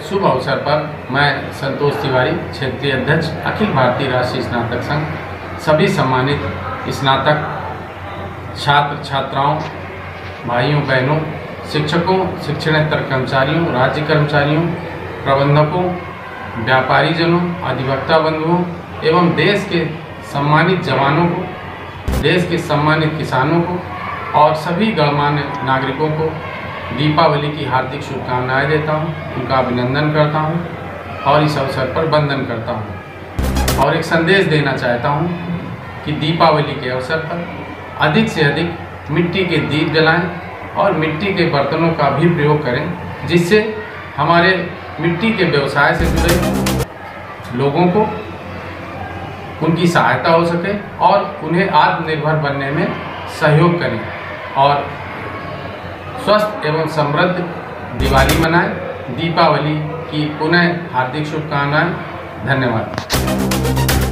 शुभ अवसर पर मैं संतोष तिवारी, क्षेत्रीय अध्यक्ष, अखिल भारतीय राष्ट्रीय स्नातक संघ, सभी सम्मानित स्नातक छात्र छात्राओं, भाइयों बहनों, शिक्षकों, शिक्षणेतर कर्मचारियों, राज्य कर्मचारियों, प्रबंधकों, व्यापारीजनों, अधिवक्ता बंधुओं एवं देश के सम्मानित जवानों को, देश के सम्मानित किसानों को और सभी गणमान्य नागरिकों को दीपावली की हार्दिक शुभकामनाएं देता हूं, उनका अभिनंदन करता हूं और इस अवसर पर वंदन करता हूं और एक संदेश देना चाहता हूं कि दीपावली के अवसर पर अधिक से अधिक मिट्टी के दीप जलाएं और मिट्टी के बर्तनों का भी प्रयोग करें, जिससे हमारे मिट्टी के व्यवसाय से जुड़े लोगों को उनकी सहायता हो सके और उन्हें आत्मनिर्भर बनने में सहयोग करें और स्वस्थ एवं समृद्ध दिवाली मनाएं। दीपावली की पुनः हार्दिक शुभकामनाएं। धन्यवाद।